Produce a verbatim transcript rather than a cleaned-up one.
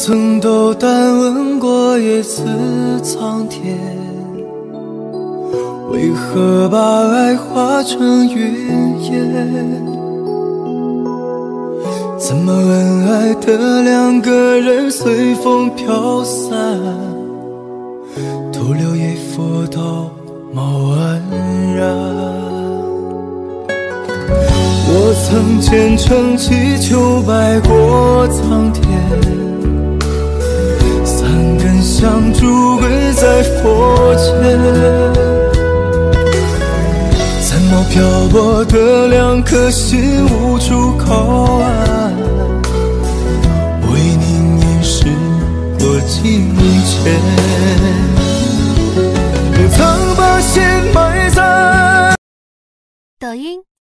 曾斗胆问过叶子苍天，为何把爱化成云烟？怎么恩爱的两个人随风飘散，徒留一幅道貌岸然。我曾虔诚祈求拜过苍天，三根香烛跪在佛前，残毛漂泊的两颗心无处靠岸，为你凝视过境迁，不曾把心埋在抖音。